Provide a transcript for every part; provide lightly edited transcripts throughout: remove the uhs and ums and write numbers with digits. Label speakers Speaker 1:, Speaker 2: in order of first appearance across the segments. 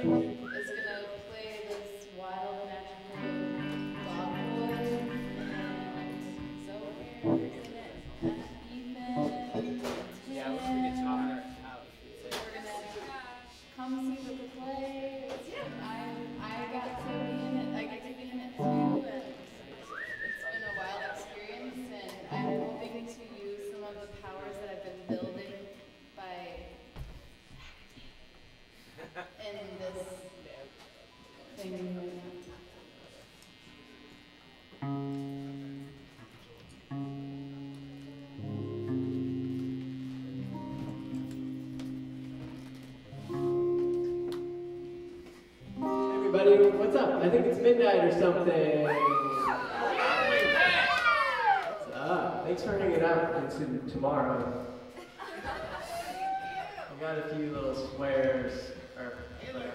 Speaker 1: is gonna play this wild magical dog boy, and Zoe is in it, and Ethan, and
Speaker 2: Yeah, let's bring a guitar out.
Speaker 1: so we're gonna come see the play. I got to be in it. I get to be in it too, and it's been a wild experience. And I'm hoping to use some of the powers that I've been building in this thing right now.
Speaker 3: Everybody, what's up? I think it's midnight or something. What's up? Thanks for hanging out until tomorrow. I got a few little squares or whatever.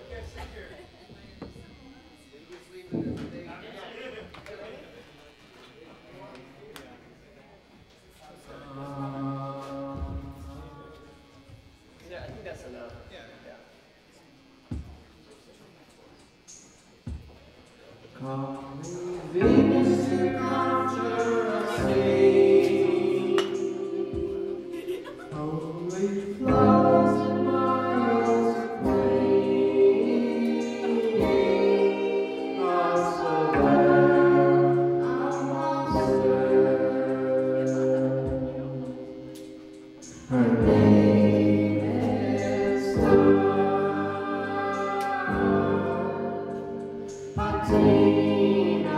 Speaker 3: Yeah, I think that's enough. Calling Venus to conjure a sea. Only flowers and miles of green are so there, I'm lost there. Her name is Star. Martina,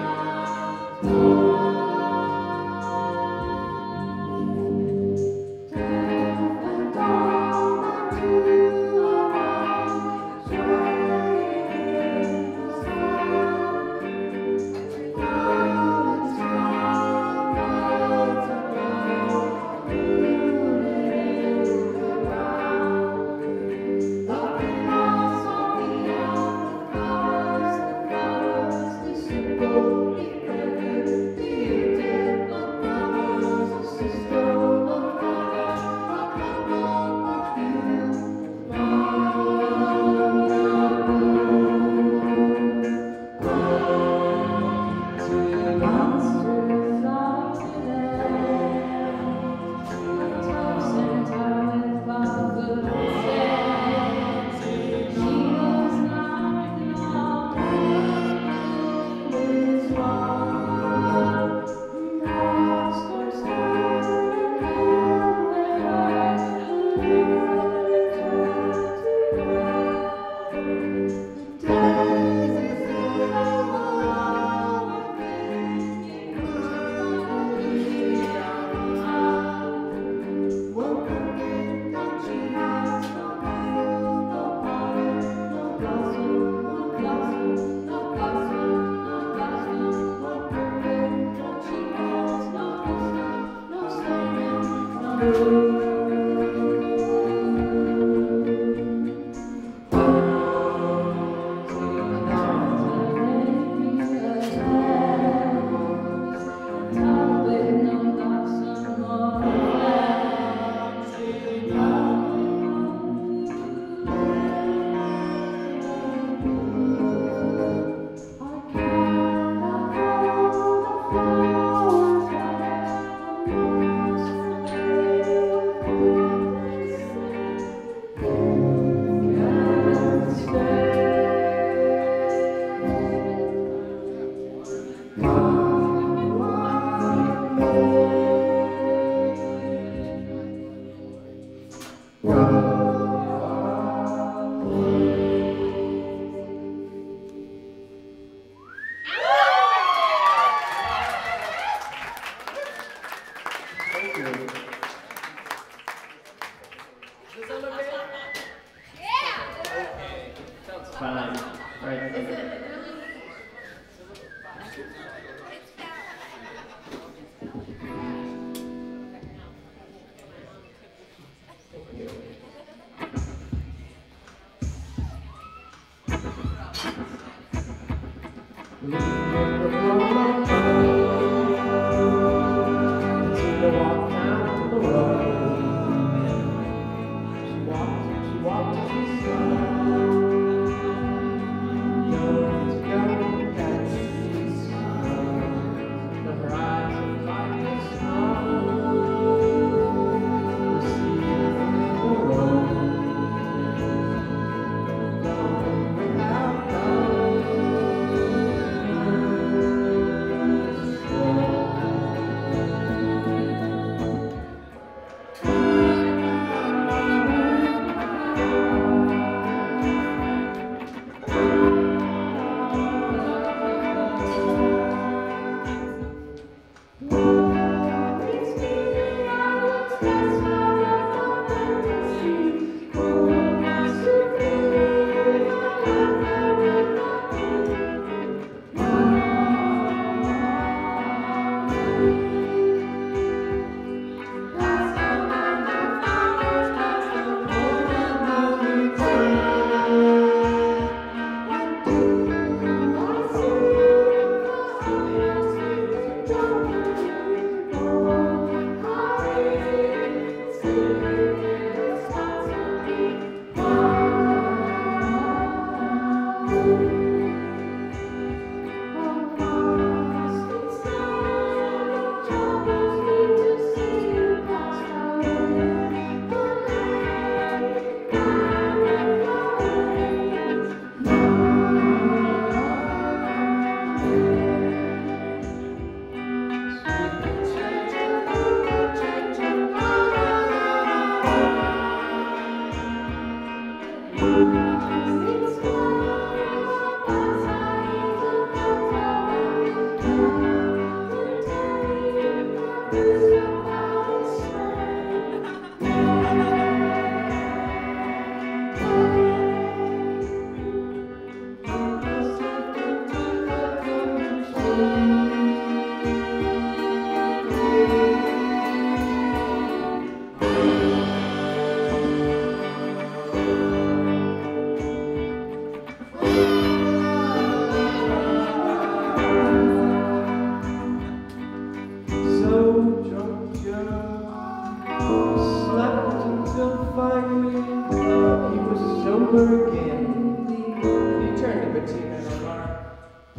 Speaker 3: like me. He was sober again. He turned to Bettina and Omar.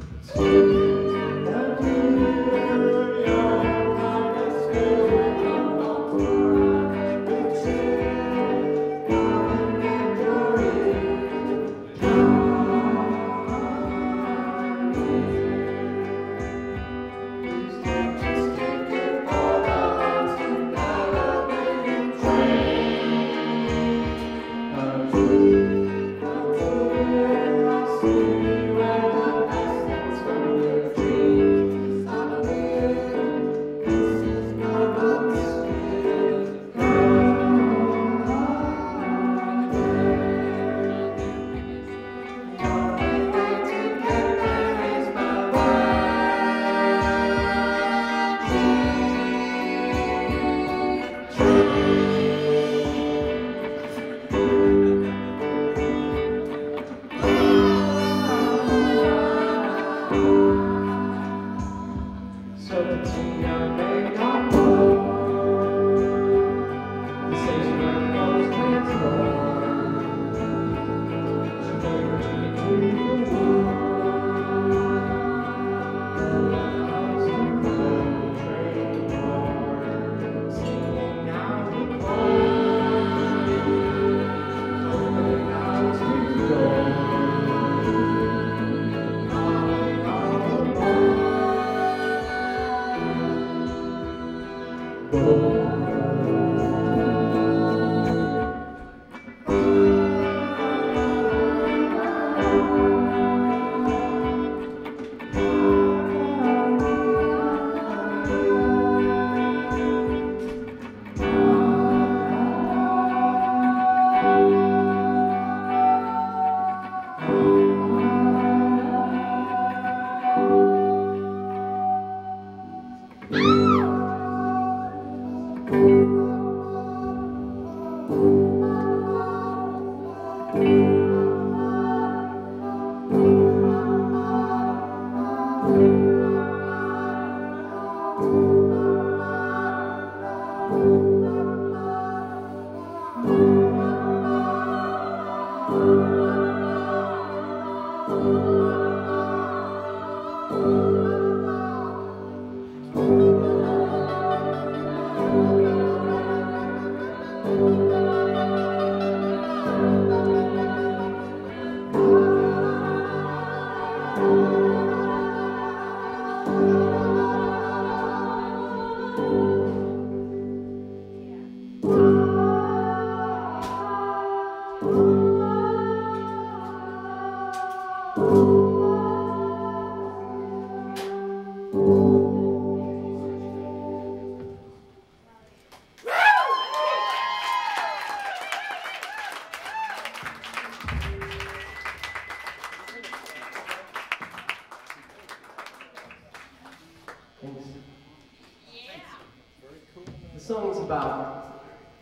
Speaker 3: The song's about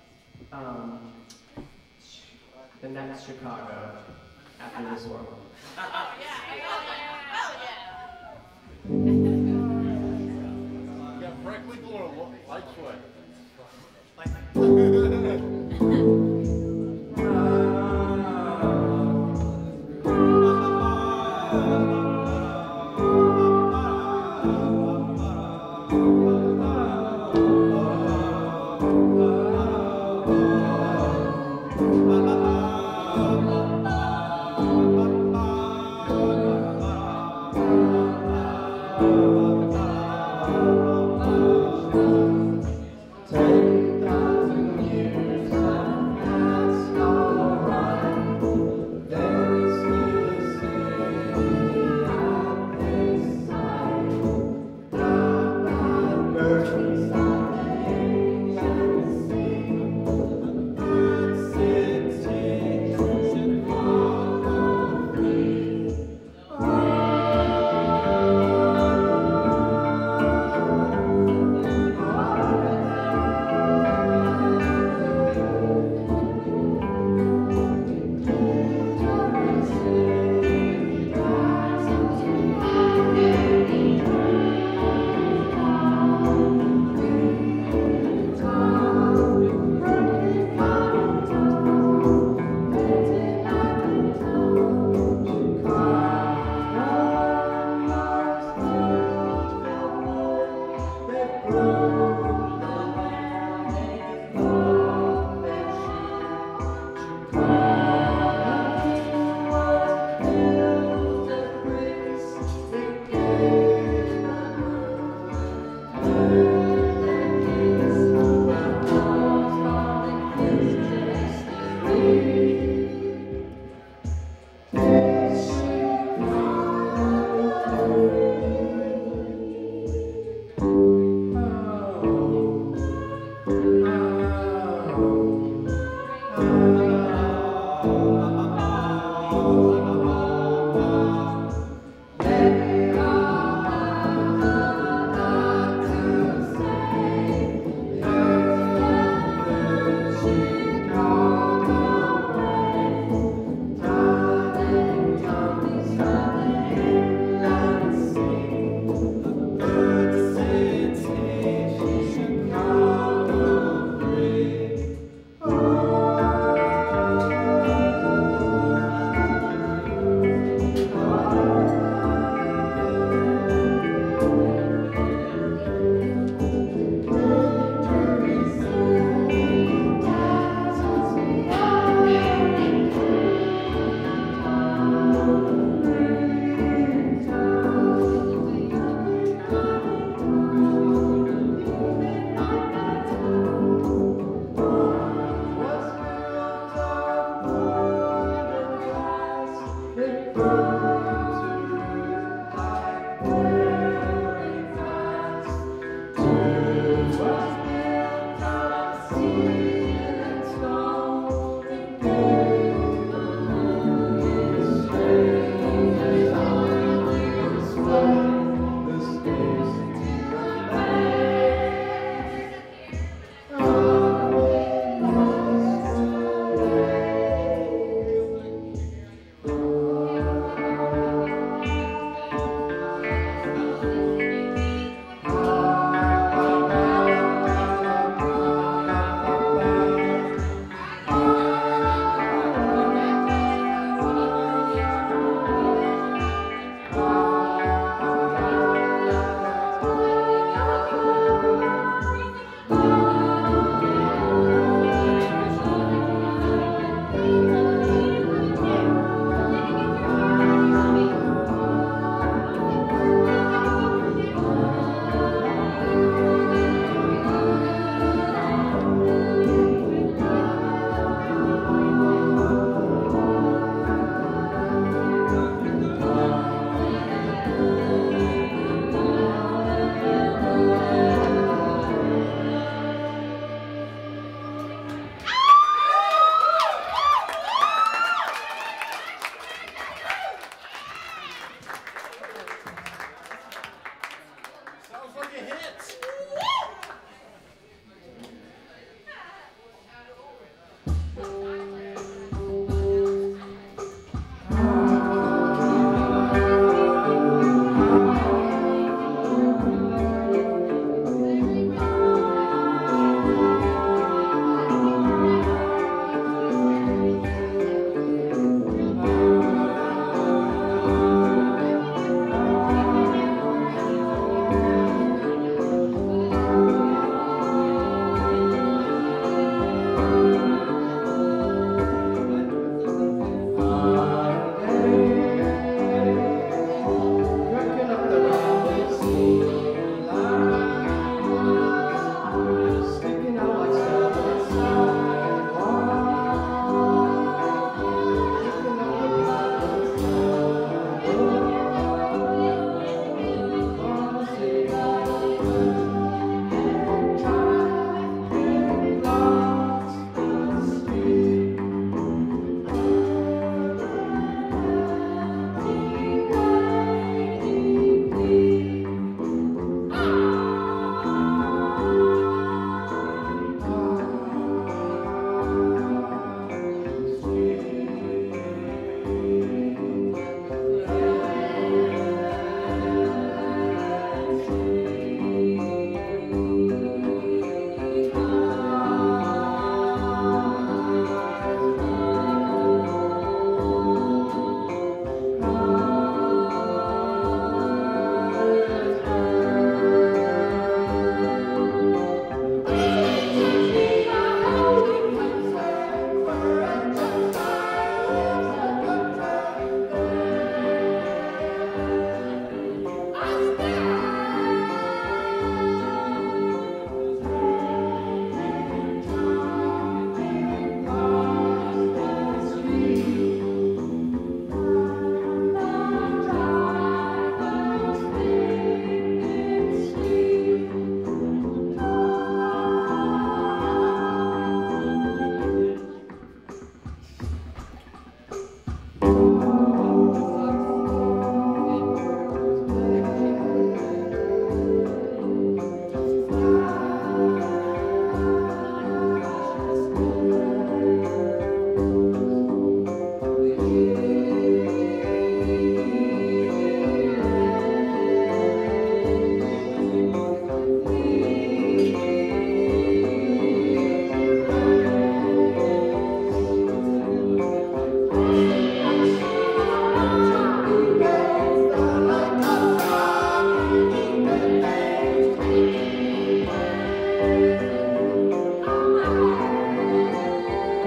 Speaker 3: the next Chicago after this one.
Speaker 4: Yeah, Franklin or Lightfoot.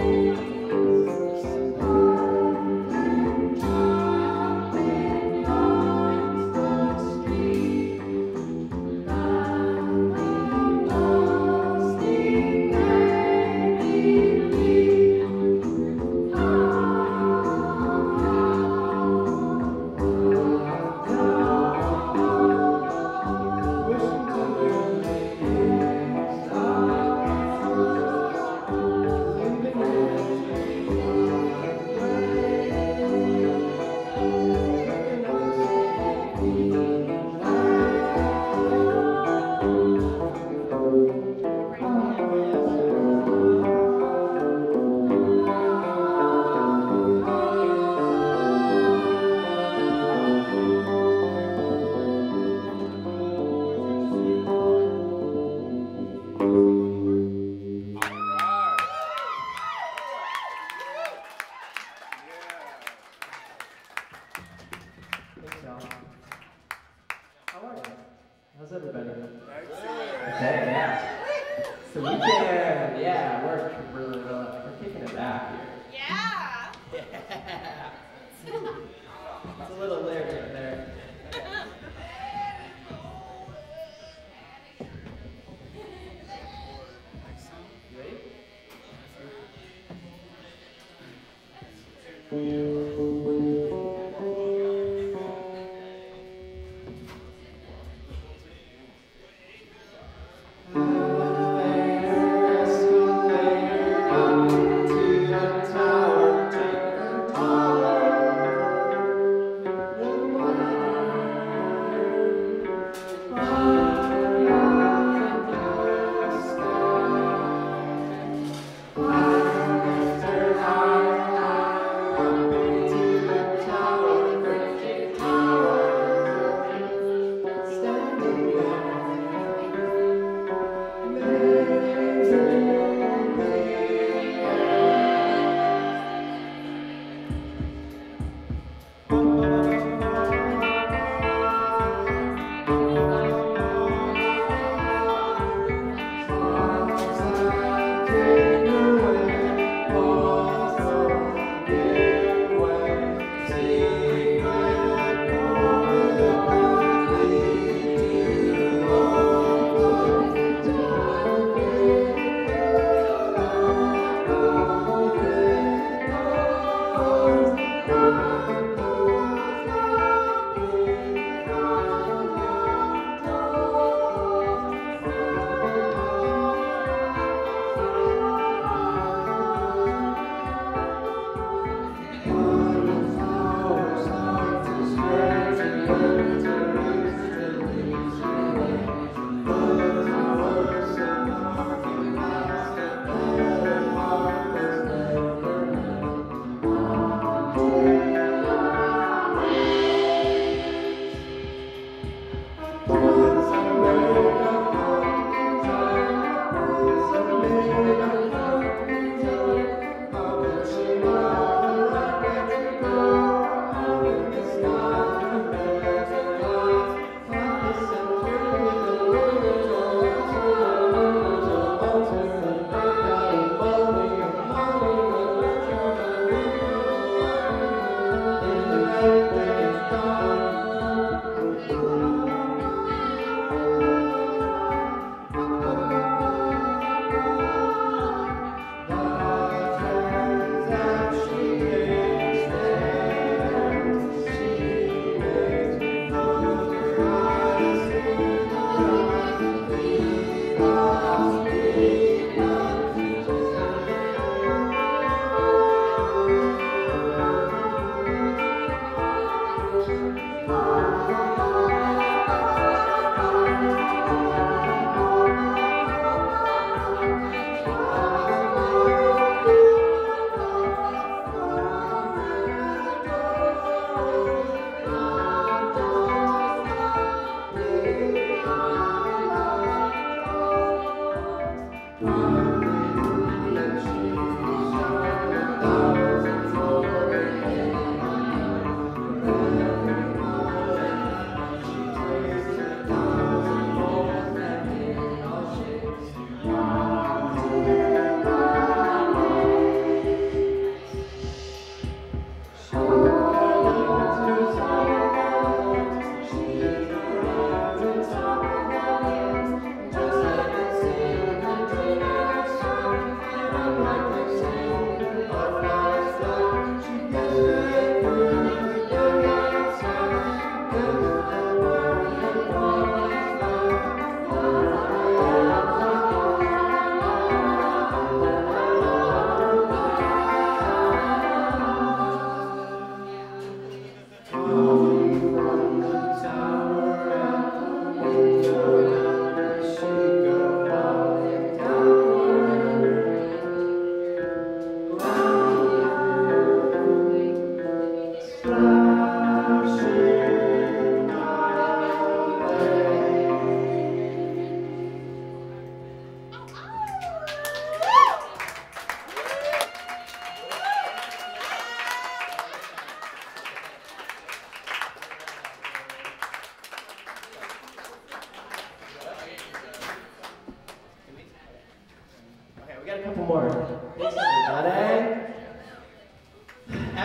Speaker 3: Thanks, y'all. How are you? How's everybody? Okay, yeah. So we can, yeah, work really well. We're kicking it back here.
Speaker 1: Yeah.
Speaker 3: Yeah. It's a little lyric right there. You ready?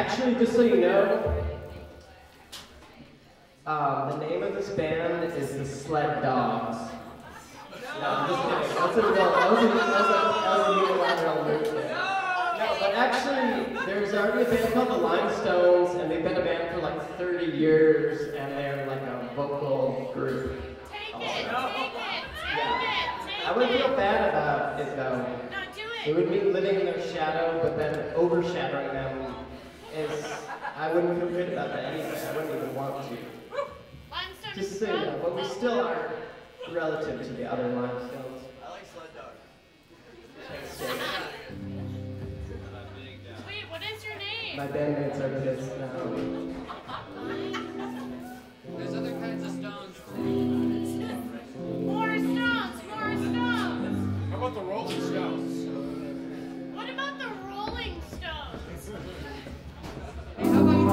Speaker 3: Actually, just so you know, the name of this band is the Sled Dogs. No, I'm just kidding. That was a unilateral movement. No, but actually, there's already a band called the Limestones, and they've been a band for like 30 years, and they're like a vocal group.
Speaker 5: Take it!
Speaker 3: I wouldn't feel bad about it though.
Speaker 5: No, do
Speaker 3: It
Speaker 5: it!
Speaker 3: would mean living in their shadow, but then overshadowing them is, I wouldn't feel good about that anyway. I wouldn't even want to.
Speaker 5: Limestone
Speaker 3: Just
Speaker 5: is
Speaker 3: so you know,
Speaker 5: strong.
Speaker 3: but we still are relative to the other Limestones.
Speaker 2: I like Sled Dog.
Speaker 5: Wait, what is your name?
Speaker 3: My bandmates are pissed now.
Speaker 2: There's other kinds of stones.
Speaker 5: More stones! More stones!
Speaker 4: How about the Rolling Stones?
Speaker 5: What about the Rolling Stones?
Speaker 1: Hey, how about you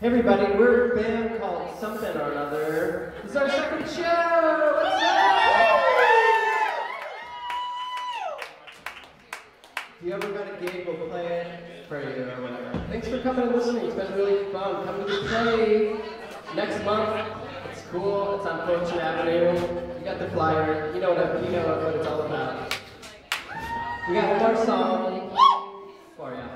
Speaker 3: Hey everybody, we're a band called Something or Another. This is our second show! What's up? If you ever got a gig, we'll play it for you or whatever. Thanks for coming and listening. It's been really fun. Come to the play next month. It's cool. It's on Fortune Avenue. You got the flyer. You know what it's all about. We got one more song for you.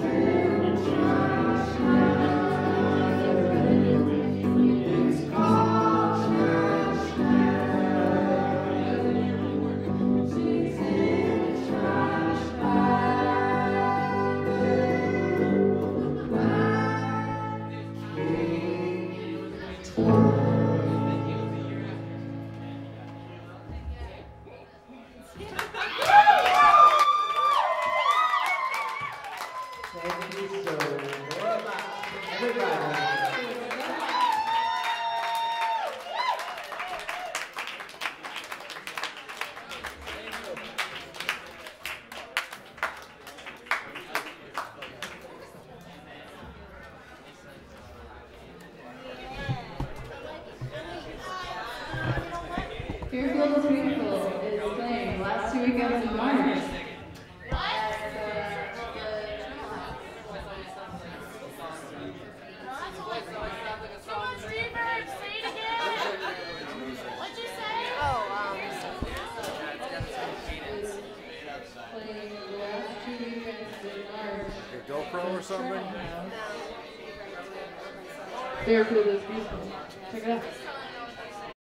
Speaker 6: It's
Speaker 3: great rivalry.
Speaker 1: Fairfield is Beautiful is playing last 2 weekends in March.
Speaker 5: Someone's reverb, say it again. What'd you say?
Speaker 1: Playing the last 2 weekends in March.
Speaker 4: Your GoPro or something?
Speaker 1: Fairfield is Beautiful. Check it out.